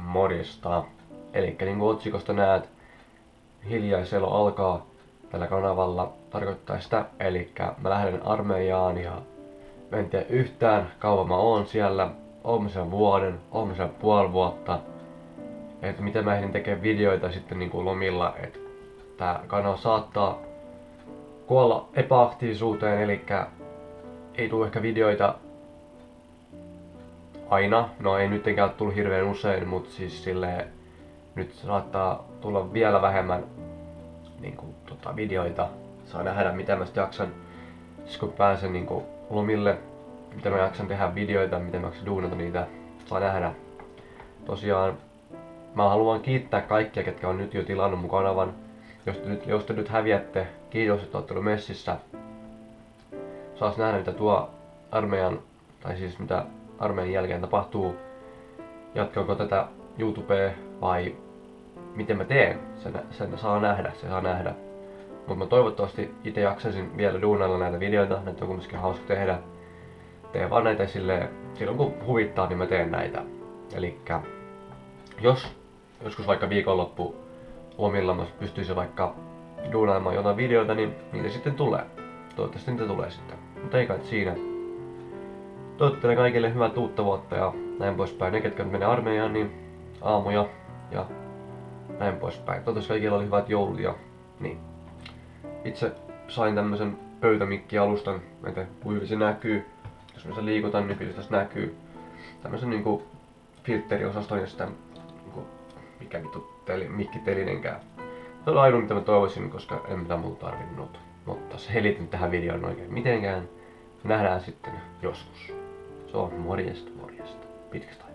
Morjesta. Elikkä niin kuin otsikosta näet, hiljaiselo alkaa tällä kanavalla. Tarkoittaa sitä, elikkä mä lähden armeijaan ja mä en tiedä yhtään kauan mä oon siellä. Oon sen vuoden, oon sen puoli vuotta. Että miten mä ehdin tekemään videoita sitten niin kuin lomilla, että tää kanava saattaa kuolla epäaktiivisuuteen, elikkä ei tule ehkä videoita aina. No ei nyttenkään tullut hirveän usein, mutta siis silleen nyt saattaa tulla vielä vähemmän videoita. Saa nähdä mitä mä sitten jaksan, siis kun pääsen lomille, mitä mä jaksan tehdä videoita, miten mä jaksan duunata niitä. Saa nähdä. Tosiaan mä haluan kiittää kaikkia, ketkä on nyt jo tilannut mun kanavan. Jos te nyt häviätte, kiitos, että ootte ollut messissä. Saas nähdä mitä tuo armeijan, tai siis mitä armeijan jälkeen tapahtuu. Jatkanko tätä YouTubea vai miten mä teen, sen saa nähdä, se saa nähdä. Mutta mä toivottavasti itse jaksaisin vielä duunailla näitä videoita, näitä on kumminkin hauska tehdä. Teen vaan näitä silloin kun huvittaa, niin mä teen näitä. Elikkä jos joskus vaikka viikonloppu lomilla mä pystyisin vaikka duunailemaan jotain videoita, niin niitä sitten tulee. Toivottavasti niitä tulee sitten. Mutta ei kai siinä. Toivottelen kaikille hyvää uutta vuotta ja näin poispäin. Ne ketkä menee armeijaan, niin aamuja ja näin poispäin. Toivottavasti kaikilla oli hyvät joulut ja niin. Itse sain tämmösen pöytämikkialustan, että kuinka se näkyy. Jos mä sen liikutan, niin kyllä se tässä näkyy. Tämmösen filtteriosaston ja sitä mikä vittu mikkitelinenkään. Se on ainoa mitä mä toivoisin, koska en mitään muuta tarvinnut. Mutta se ei liittynyt tähän videoon oikein mitenkään. Nähdään sitten joskus. Se on morjesta. Pitkästä